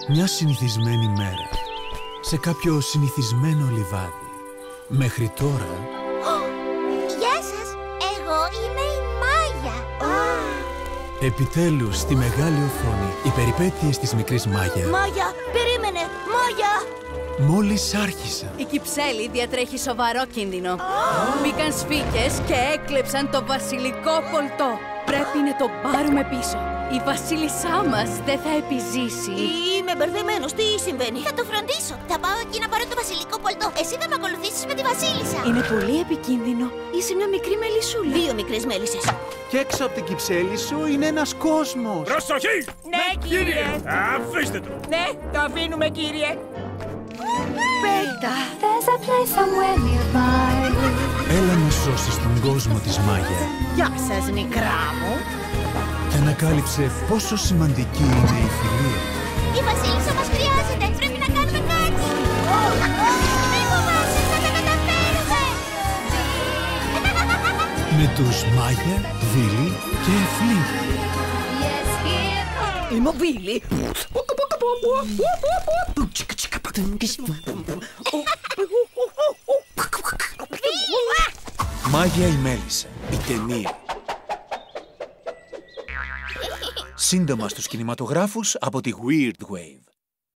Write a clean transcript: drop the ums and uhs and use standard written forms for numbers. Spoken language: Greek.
Μια συνηθισμένη μέρα, σε κάποιο συνηθισμένο λιβάδι. Μέχρι τώρα... Γεια σας, εγώ είμαι η Μάγια. Επιτέλους, στη μεγάλη οθόνη, οι περιπέτειες της μικρής Μάγια. Μάγια, περίμενε, Μάγια! Μόλις άρχισαν. Η Κυψέλη διατρέχει σοβαρό κίνδυνο. Μπήκαν σφίγγες και έκλεψαν το βασιλικό πολτό. Πρέπει να το πάρουμε πίσω. Η βασίλισσά μας δεν θα επιζήσει. Είμαι μπερδεμένος, τι συμβαίνει? Θα το φροντίσω. Θα πάω εκεί να πάρω το βασιλικό πολτό. Εσύ θα με ακολουθήσεις με τη βασίλισσα. Είναι πολύ επικίνδυνο. Είσαι μια μικρή μελισσούλα. 2 μικρές μέλισσες. Και έξω από την Κυψέλη σου είναι ένας κόσμος. Προσοχή! Ναι, κύριε! Αφήστε το! Ναι, το αφήνουμε, κύριε! Πέτα! Έλα να σώσεις τον κόσμο της Μάγια. Γεια σας, μικρά μου! Και ανακάλυψε πόσο σημαντική είναι η φιλία. Η βασίλισσα μας χρειάζεται. Πρέπει να κάνουμε κάτι. Μη φοβάσαι, θα τα καταφέρουμε. Με τους Μάγια, Βίλι και Φλι. Είμαι ο Βίλι. Μάγια η Μέλισσα, η ταινία. Σύντομα στους κινηματογράφους από τη Weird Wave.